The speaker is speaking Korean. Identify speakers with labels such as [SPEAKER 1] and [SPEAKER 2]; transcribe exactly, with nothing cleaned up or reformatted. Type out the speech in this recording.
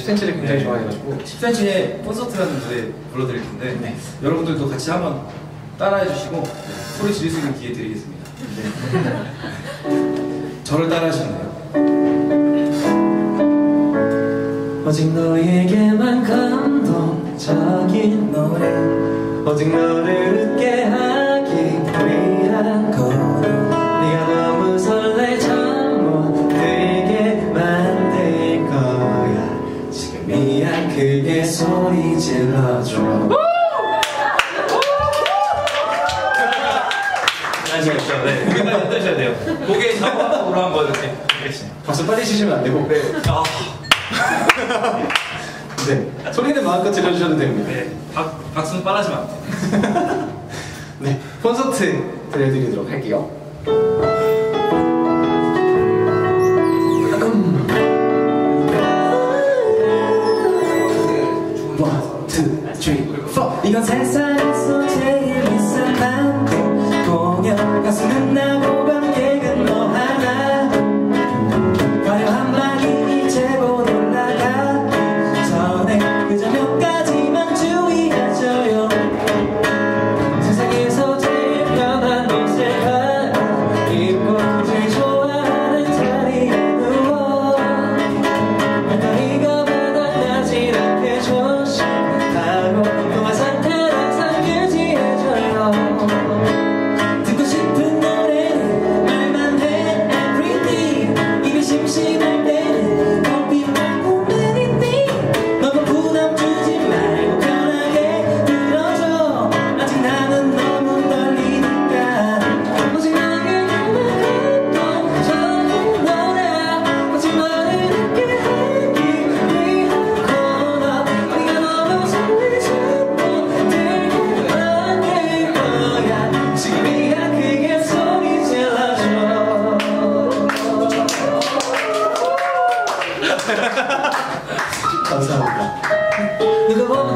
[SPEAKER 1] 센티미터를 굉장히
[SPEAKER 2] 네.
[SPEAKER 1] 좋아해가지고
[SPEAKER 2] 십 센티미터의 콘서트라는 노래 불러드릴 텐데
[SPEAKER 1] 네.
[SPEAKER 2] 여러분들도 같이 한번 따라해주시고 소리 지를 수 있는 기회 드리겠습니다. 네. 저를 따라하시나요?
[SPEAKER 1] 오직 너에게만 감동적인 노래 오직 너를 웃게 하기 위한 걸음 네가 너무 설레 잠 못 들게 만들 거야 지금이야 크게 소리 질러줘.
[SPEAKER 2] 아시겠죠? 네. 고개까지 흔드셔야 돼요. 고개 좌우로 한번 이렇게.
[SPEAKER 1] 박수 빨리 치시면 안 되고.
[SPEAKER 2] 네. 아.
[SPEAKER 1] 네. 소리는 마음껏 질러주셔도 됩니다.
[SPEAKER 2] 네. 박, 박수는 빨라지면 안 돼요.
[SPEAKER 1] 네. 콘서트 들려드리도록 할게요. 원, 투, 쓰리, 포. 이건 세상에서 제일 비싼 만큼 공연 가수는 나고 관객은 너 하나 화려한 막이 이제 곧 올라가기 전에 그저 몇 가지만 주의해줘요. 세상에서 제일 편한 옷을 하나 입고 제일 좋아하는 자리에 누워 배터리가 바닥나지 않게 조심하고 동화 상태를 항상 유지해줘요. 듣고 싶은 노래는 말만 해 everything 입이 심심할 때는 커피 먹고 anything 너무 부담 주지 말고 편하게 들어줘. 아직 나는 너무 떨리니까 오직 나에게만 감동적인 노래 오직 너를 웃게 하기 위한 코너 네가 너무 설레지 못들게 만들 거야 지금이야 크게 소리 질러줘. 감사합니다. 누가 보면